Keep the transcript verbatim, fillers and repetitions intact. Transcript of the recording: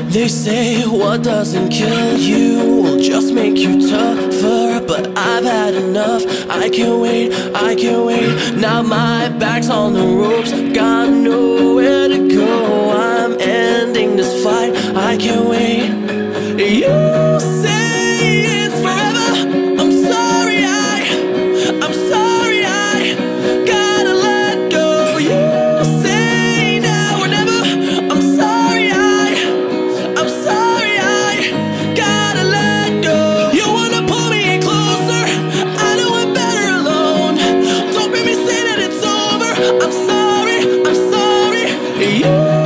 They say what doesn't kill you will just make you tougher, but I've had enough. I can't wait, I can't wait. Now my back's on the ropes, got nowhere to go. I'm ending this fight, I can't wait. You say it's forever. I'm sorry, I, I'm sorry, I gotta let go. You say now or never. I'm sorry, I, I'm sorry, I gotta let go. You wanna pull me in closer, I know I'm better alone. Don't make me say that it's over. I'm sorry, I'm sorry. You